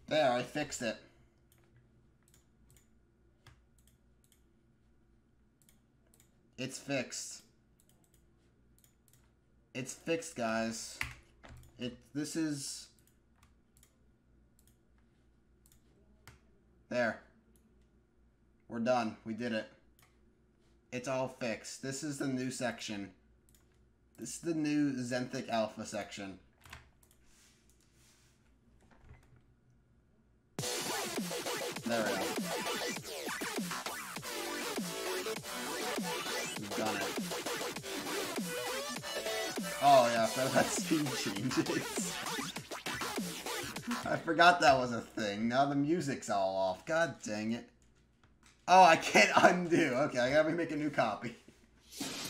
There, I fixed it. It's fixed. It's fixed, guys. This is... There. We're done. We did it. It's all fixed. This is the new section. This is the new Xenthic Alpha section. There we go. We've done it. Oh yeah, so that scene changes. I forgot that was a thing. Now the music's all off. God dang it. Oh, I can't undo. Okay, I gotta make a new copy.